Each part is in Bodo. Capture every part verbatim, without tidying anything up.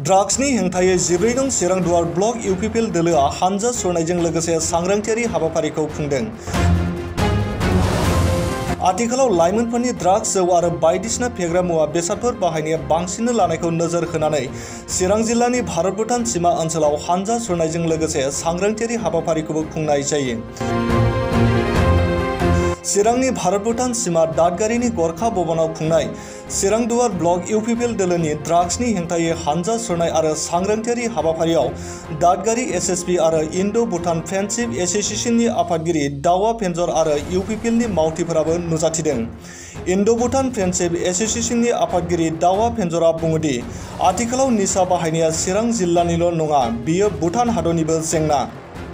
ड्राग्सनि हेंथायै जिब्रै नं चिरां दुवार ब्लक इउपिपिएल दोलोआ हानजा सुरनायजों लोगोसे सांग्रांथियारि हाबाफारिखौ खुंदों। आथिखालाव लाइमोनफोरनि ड्राग्स जौ आरो बायदिसिना फेग्रा मुवा बेसादफोर बाहायनाया बांसिन लानायखौ नोजोर होनानै चिरां जिल्लानि भारत भुटान सीमा ओनसोलाव हानजा सुरनायजों लोगोसे सांग्रांथियारि हाबाफारिखौबो खुंनाय जायो। चिरांनि भारत भुटान सीमा दादगारिनि गरखा भवनाव खुंनाय चिरां दुवार ब्लक इउपिपिएल दोलोनि ड्राग्सनि हेंथायै हानजा सुरनाय आरो सांग्रांथियारि हाबाफारियाव दादगारि एसएसपि आरो इन्ड' भुटान फ्रेन्डशिप एस'सिएशननि आफादगिरि दावा पेन्जर आरो इउपिपिएलनि मावथिफोराबो नुजाथिदों। इन्ड' भुटान फ्रेन्डशिप एस'सिएशननि आफादगिरि दावा पेन्जरा बुङोदि आथिखालाव निसा बाहायनाया चिरां जिल्लानिल' नङा, बियो भुटान हादरनिबो जेंना।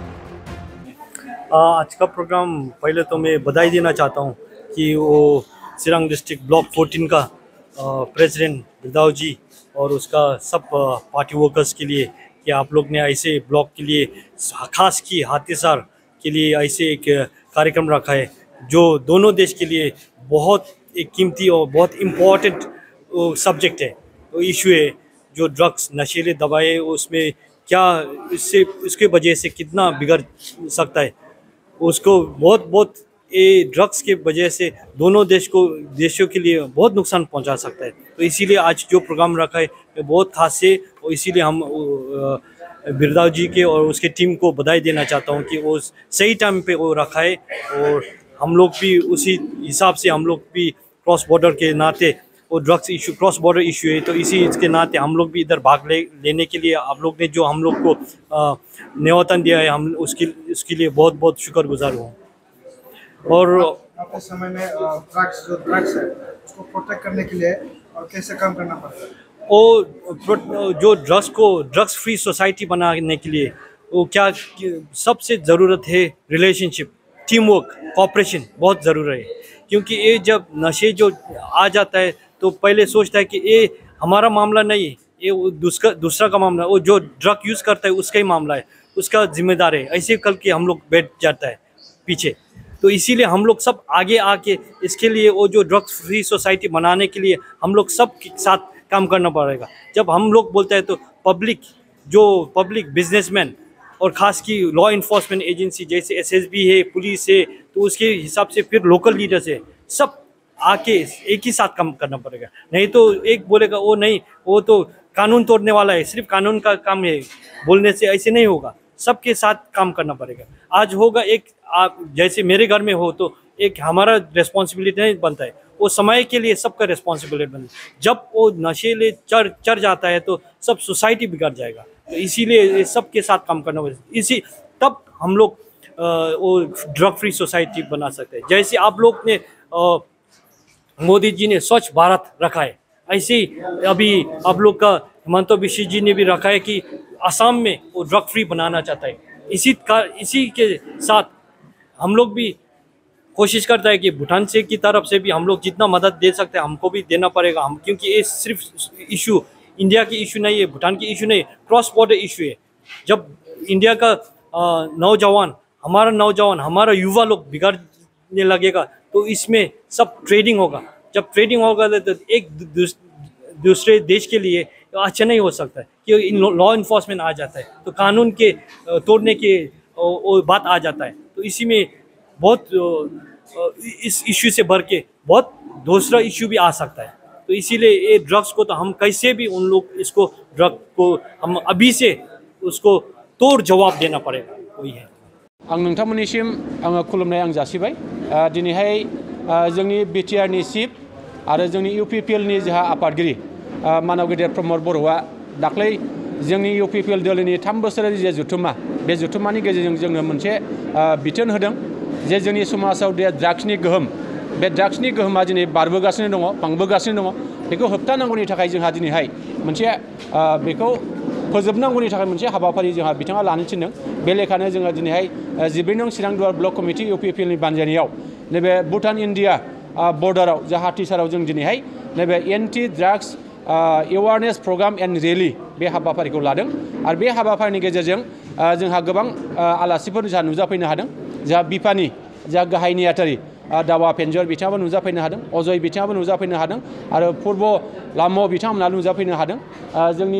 आज का प्रोग्राम पहले तो मैं बधाई देना चाहता हूँ कि वो चिरां डिस्ट्रिक्ट ब्लॉक चौदह का प्रेसिडेंट बिरदाव जी और उसका सब पार्टी वर्कर्स के लिए कि आप लोग ने ऐसे ब्लॉक के लिए खास की हाथीसार के लिए ऐसे एक कार्यक्रम रखा है जो दोनों देश के लिए बहुत एक कीमती और बहुत इम्पोर्टेंट सब्जेक्ट है, तो इशू है जो ड्रग्स नशीले दवाएं उसमें क्या इससे इसके वजह से कितना बिगड़ सकता है, उसको बहुत बहुत ये ड्रग्स के वजह से दोनों देश को देशों के लिए बहुत नुकसान पहुंचा सकता है। तो इसीलिए आज जो प्रोग्राम रखा है बहुत खास है और इसीलिए हम बिरदाव जी के और उसके टीम को बधाई देना चाहता हूं कि वो सही टाइम पे वो रखा है और हम लोग भी उसी हिसाब से हम लोग भी क्रॉस बॉर्डर के नाते वो drugs issue cross border issue है, तो इसी इसके नाते हम लोग भी इधर भाग ले लेने के लिए आप लोग ने जो हम लोग को न्योतन दिया है, हम उसके उसके लिए बहुत बहुत शुक्रगुजार हूँ। और आपके समय में ड्रग्स जो ड्रग्स है उसको प्रोटेक्ट करने के लिए और कैसे काम करना पड़ता है? वो जो ड्रग्स को ड्रग्स फ्री सोसाइटी बनाने के लिए वो क्या सबसे ज़रूरत है रिलेशनशिप, टीम वर्क, कोऑपरेशन बहुत ज़रूरी है, क्योंकि ये जब नशे जो आ जाता है तो पहले सोचता है कि ये हमारा मामला नहीं है, ये दूसरा दूसरा का मामला है, वो जो ड्रग यूज़ करता है उसका ही मामला है, उसका जिम्मेदार है, ऐसे कल के हम लोग बैठ जाता है पीछे। तो इसीलिए हम लोग सब आगे आके इसके लिए वो जो ड्रग्स फ्री सोसाइटी बनाने के लिए हम लोग सब के साथ काम करना पड़ेगा। जब हम लोग बोलते हैं तो पब्लिक जो पब्लिक बिजनेसमैन और ख़ास की लॉ इन्फोर्समेंट एजेंसी जैसे एसएसबी है, पुलिस है, तो उसके हिसाब से फिर लोकल लीडर्स है, सब आके एक ही साथ काम करना पड़ेगा। नहीं तो एक बोलेगा वो नहीं, वो तो कानून तोड़ने वाला है, सिर्फ कानून का काम है, बोलने से ऐसे नहीं होगा, सबके साथ काम करना पड़ेगा। आज होगा एक आप जैसे मेरे घर में हो तो एक हमारा रिस्पॉन्सिबिलिटी नहीं बनता है, वो समय के लिए सबका रिस्पॉन्सिबिलिटी बनता है। जब वो नशेले चढ़ चढ़ जाता है तो सब सोसाइटी बिगड़ जाएगा, तो इसीलिए सबके साथ काम करना पड़ेगा, इसी तब हम लोग वो ड्रग फ्री सोसाइटी बना सकते हैं। जैसे आप लोग ने आ, मोदी जी ने स्वच्छ भारत रखा है, ऐसे ही अभी आप लोग का हिमंता बिश्व जी ने भी रखा है कि असम में वो ड्रग फ्री बनाना चाहता है। इसी का इसी के साथ हम लोग भी कोशिश करता है कि भूटान से की तरफ से भी हम लोग जितना मदद दे सकते हैं हमको भी देना पड़ेगा हम, क्योंकि ये सिर्फ इशू इंडिया की इशू नहीं है, भूटान की इशू नहीं, क्रॉस बॉर्डर इशू है। जब इंडिया का नौजवान हमारा नौजवान हमारा युवा लोग बिगड़ने लगेगा तो इसमें सब ट्रेडिंग होगा, जब ट्रेडिंग होगा तो एक दूसरे देश के लिए अच्छा नहीं हो सकता है कि लॉ इन्फोर्समेंट आ जाता है तो कानून के तोड़ने के वो बात आ जाता है। तो इसी में बहुत इस इश्यू से भर के बहुत दूसरा इश्यू भी आ सकता है, तो इसीलिए ये ड्रग्स को तो हम कैसे भी उन लोग इसको ड्रग को हम अभी से उसको तोड़ जवाब देना पड़ेगा, वही है। आं नोंथांमोननिसिम आङो खुलुमनाय आं जासिबाय। दिनैहाय जोंनि बिटिआरनि चिफ आरो जोंनि इउपिपिएलनि जोंहा आफादगिरि मानव गेदेर प्रमद बर'आ दाख्लै जोंनि इउपिपिएल दोलोनि थाम बोसोरारि जे जथुम्मा बे जथुम्मानि गेजेरजों जोंनो मोनसे बिथोन होदों जे जोंनि समाजाव दे ड्राग्सनि गोहोम बे ड्राग्सनि गोहोमा दिनै बारबोगासिनो दङ, बांबोगासिनो दङ, बेखौ होबथानांगौनि थाखाय जोंहा दिनैहाय मोनसे बेखौ फोजोबनांगौनि थाखाय मोनसे हाबाफारि जोंहा बिथाङा लानो थिनदों। बे लेखानो जोङो दिनैहाय जिब्रै नं चिरां दुवार ब्लक कमिटि इउपिपिएलनि बानजायनायाव नैबे भुटान इन्डिया बर्डाराव जा हाथिसाराव जों दिनैहाय नैबे anti drugs awareness program and rally बे हाबाफारिखौ लादों आरो बे हाबाफारिनि गेजेरजों जोंहा गोबां आलासिफोर जोंहा नुजाफैनो हादों। जोंहा बिफानि जा गाहाय नेहाथारि दावा पेन्जर बिथाङाबो नुजाफैनो हादों, अजय बिथाङाबो नुजाफैनो हादों आरो पूर्व लाम बिथांमोना नुजाफैनो हादों। जोंनि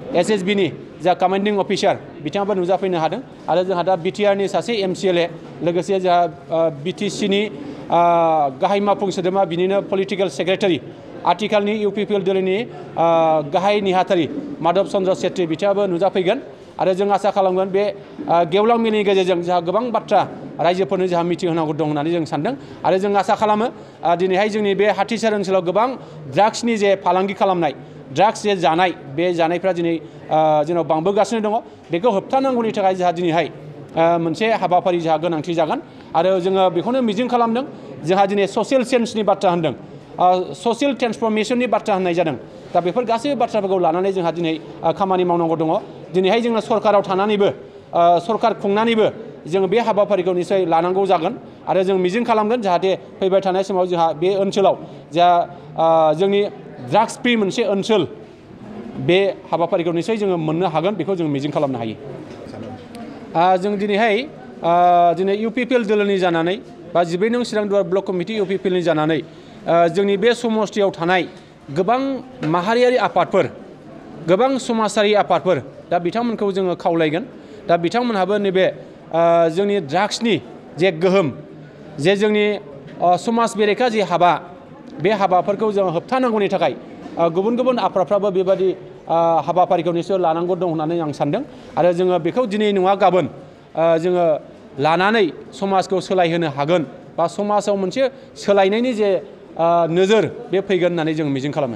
एस एस बि नि जा कमान्डिं अफिसार बिथाङाबो नुजाफैनो हादों आरो जोंहा दा बिटिआर नि सासे एम सि एल ए लोगोसे जोंहा बि टि सि नि गाहाय मावफुं सोद्रोमा बिनिनो पलिटिकेल सेक्रेटारि आथिखालनि इउ पि पि एल दोलोनि गाहाय नेहाथारि माधव चन्द्र सेत्री बिथाङाबो नुजाफैगोन आरो जों आसा खालामगोन बे गेवलां मेलनि गेजेरजों जोंहा गोबां बाथ्रा रायजोफोरनो जोंहा मिथिहोनांगौ दं होननानै जों सानदों आरो जों आसा खालामो दिनैहाय जोंनि बे हाथिसार ओनसोलाव गोबां ड्राग्सनि जे फालांगि खालामनाय ड्राग्स जे जानाय बे जानायफ्रा दिनै जोंनाव बांबोगासिनो दङ बेखौ होबथानांगौनि थाखाय जोंहा दिनैहाय मोनसे हाबाफारि जोंहा गोनांथि जागोन आरो जोङो बेखौनो मिजिं खालामदों जोंहा दिनै ससियेल चेन्जनि बाथ्रा होनदों ससियेल ट्रेन्सफरमेसननि बाथ्रा होननाय जादों दा बेफोर गासैबो बाथ्राफोरखौ लानानै जोंहा दिनै खामानि मावनांगौ दङ दिनैहाय जोङो सरकाराव थानानैबो सरकार खुंनानैबो जोङो बे हाबाफारिखौ निश्चय लानांगौ जागोन आरो जों मिजिं खालामगोन जाहाथे फैबाय थानाय समाव जोंहा बे ओनसोलाव जा जोंनि ड्राग्स फ्रि मोनसे ओनसोल बे हाबाफारिखौ निश्चय जोङो मोननो हागोन बेखौ जों मिजिं खालामनो हायो जों दिनैहाय दिनै इउ पि पि एल दोलोनि जानानै बा जिब्रै नं चिरांदुवार block committee U P P एलनि जानानै जोंनि बे समस्थियाव थानाय गोबां माहारियारि आफादफोर गोबां समाजारि आफादफोर दा बिथांमोनखौ जोङो खावलायगोन दा बिथांमोनहाबो नैबे जोंनि ड्राग्सनि जे गोहोम जे जोंनि समाज बेरेखा जे हाबा बे हाबाफोरखौ जोङो होबथानांगौनि थाखाय गुबुन गुबुन आफादफ्राबो बेबादि हाबाफारिखौ निश्चय लानांगौ दं होननानै आं सानदों आरो जोङो बेखौ दिनै नङा गाबोन जोङो लानानै समाजखौ सोलायहोनो हागोन बा समाजाव मोनसे सोलायनायनि जे नोजोर बे फैगोन होननानै जों मिजिं खालामो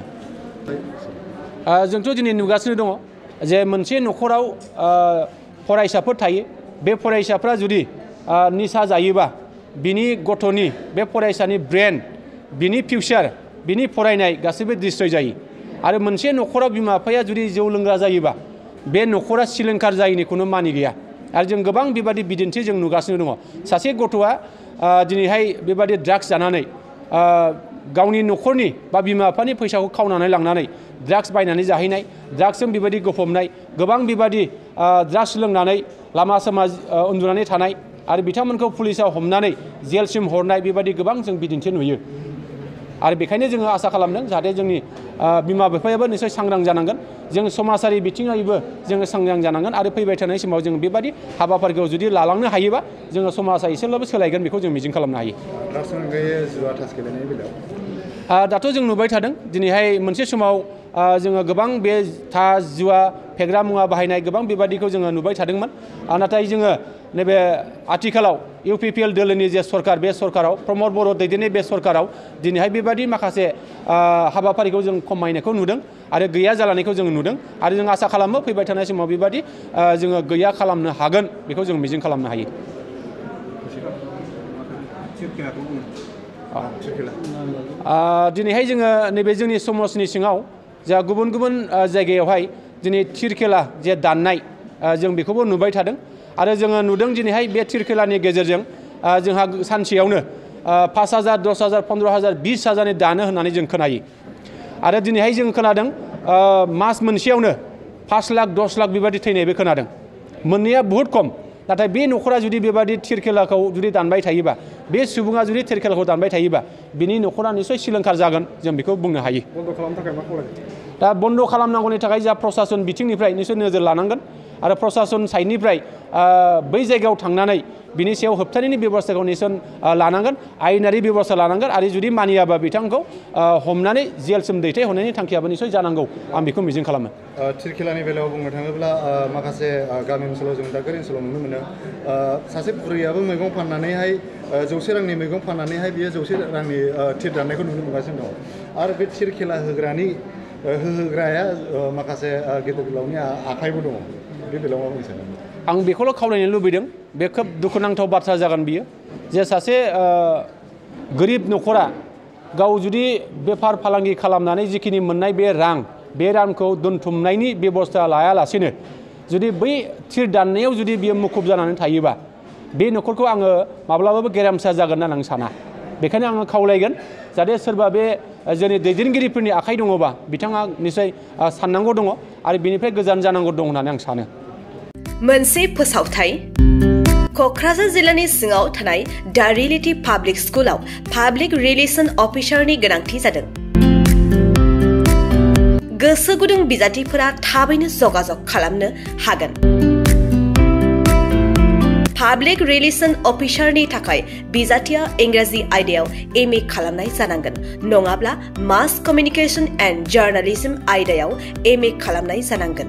जोंथ' दिनै नुगासिनो दङ जे मोनसे न'खराव फरायसाफोर थायो बे फरायसाफ्रा जुदि निसा जायोबा बिनि गथ'नि बे फरायसानि ब्रेन बिनि फिउचार बिनि फरायनाय गासैबो डिस्ट्रय जायो आरो मोनसे न'खराव बिमा बिफाया जुदि जौ लोंग्रा जायोबा बे न'खरा सिलिंखार जायैनि खुनु मानि गैया आरो जों गोबां बेबादि बिदिन्थि जों नुगासिनो दङ सासे गथ'आ दिनैहाय बेबादि ड्राग्स जानानै गावनि न'खरनि बा बिमा बिफानि फैसाखौ खावनानै लांनानै ड्राग्स बायनानै जाहैनाय ड्राग्सजों बेबायदि गफबनाय गोबां बेबादि ड्राग्स लोंनानै लामा सामा उन्दुनानै थानाय आरो बिथांमोनखौ पुलिसाव हमनानै जेलसिम हरनाय बेबायदि गोबां जों बिदिन्थि नुयो आरो बेखायनो जोङो आसा खालामदों जाहाथे जोंनि बिमा बिफायाबो निश्चय सांग्रां जानांगोन जों समाजारि बिथिङैबो जोङो सांग्रां जानांगोन आरो फैबाय थानाय समाव जों बेबादि हाबाफारिखौ जुदि लालांनो हायोबा जोङो समाजा एसेब्लाबो सोलायगोन बेखौ जों मिजिं खालामनो हायो दाथ' जों नुबाय थादों दिनैहाय मोनसे समाव जोङो गोबां बे था जुवा फेग्रा मुवा बाहायनाय गोबां बेबादिखौ जोङो नुबाय थादोंमोन नाथाय जोङो नैबे आथिखालाव इउ पि पि एल दोलोनि जे सरकार बे सरकाराव प्रमद बर' दैदेननाय बे सरकाराव दिनैहाय बेबादि माखासे हाबाफारिखौ जों खमायनायखौ नुदों आरो गैया जालांनायखौ जों नुदों आरो जों आसा खालामो फैबाय थानाय समाव बेबादि जोङो गैया खालामनो हागोन बेखौ जों मिजिं खालामनो हायो दिनैहाय जोङो नैबे जोंनि समाजनि सिङाव जा गुबुन गुबुन जायगायावहाय दिनै थिरखेला जे दाननाय जों बेखौबो नुबाय थादों आरो जोङो नुदों दिनैहाय बे थिरखेलानि गेजेरजों जोंहा सानसेयावनो पास हाजार दस हाजार पन्द्र' हाजार बिस हाजारनि दानो होननानै जों खोनायो आरो दिनैहाय जों खोनादों मास मोनसेयावनो पास लाख दस लाख बेबादि थैनायबो खोनादों मोननाया बहुद खम नाथाय बे न'खरा जुदि बेबादि थिरखेलाखौ जुदि दानबाय थायोबा बे सुबुङा जुदि थिरखेलाखौ दानबाय थायोबा बिनि न'खरा निश्चय सिलिंखार जागोन जों बेखौ बुंनो हायो बन्द खालामनो थाखाय मा खालामो दा बन्द खालामनांगौनि थाखाय जा प्रशासन बिथिंनिफ्राय निश्चय नोजोर लानांगोन आरो प्रशासन साइडनिफ्राय बै जायगायाव थांनानै बिनि सायाव होबथानायनि बेबस्थाखौ निश्चय लानांगोन आयेनारि बेबस्था लानांगोन आरो जुदि मानियाबा बिथांखौ हमनानै जेलसिम दैथायहरनायनि थांखियाबो निश्चय जानांगौ आं बेखौ मिजिं खालामो थिरखेलानि बेलायाव बुंनो थाङोब्ला माखासे गामि ओनसोलाव जों दादगारि ओनसोलाव नुनो मोनो सासे बुरैयाबो मैगं फाननानैहाय जौसे रांनि मैगं फाननानैहाय बियो जौसे रांनि थिर दाननायखौ नुनो मोनगासिनो दं आरो बे थिरखेला होग्रानि होहोग्राया माखासे गेदेर गोलावनि आखाइबो दङ बे बेलायाव मा बुंनो सानो आं बेखौल' खावलायनो लुबैदों बे खोब दुखुनांथाव बाथ्रा जागोन बियो जे सासे गोरिब न'खरा गाव जुदि बेफार फालांगि खालामनानै जिखिनि मोननाय बे रां बे रांखौ दोनथुमनायनि बेबस्था लायालासेनो जुदि बै थिर दाननायाव जुदि बियो मुखुब जानानै थायोबा बे न'खरखौ आङो माब्लाबाबो गेरेमसा जागोन होननानै आं साना बेखायनो आङो खावलायगोन जाहाथे सोरबा बे जोंनि दैदेनगिरिफोरनि आखाइ दङबा बिथाङा निश्चय साननांगौ दङ आरो बिनिफ्राय गोजान जानांगौ दं होननानै आं सानो मोनसे फोसावथाय क'क्राझार जिल्लानि सिङाव थानाय दा रियेलिटी पाब्लिक स्कुलाव पाब्लिक रिलेशन अफिसारनि गोनांथि जादों गोसो गुदुं बिजाथिफोरा थाबैनो जगाजग खालामनो हागोन। पाब्लिक रिलेशन अफिसारनि थाखाय बिजाथिया इंराजि आयदायाव एम ए खालामनाय जानांगोन नङाब्ला मास कमिउनिकेशन एन्ड जार्नालिज्म आयदायाव एम ए खालामनाय जानांगोन।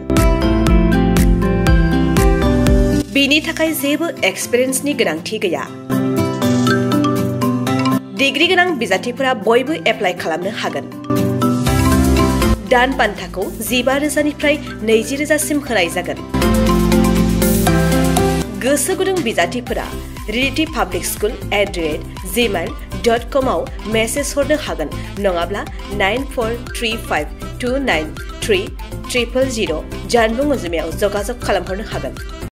बिनि थाखाय जेबो एक्सपिरियेन्सनि गोनांथि गैया। डिग्री गोनां बिजाथिफोरा बयबो एप्लाइ खालामनो हागोन। दान बान्थाखौ जिबा रोजानिफ्राय नैजि रोजासिम होनाय जागोन। गोसो गुदुं बिजाथिफोरा relative public school at the rate Gmail dot com आव मेसेज हरनो हागोन नङाब्ला nine four three five two nine three triple zero' जानबुं अनजिमायाव जगाजग खालामहरनो हागोन।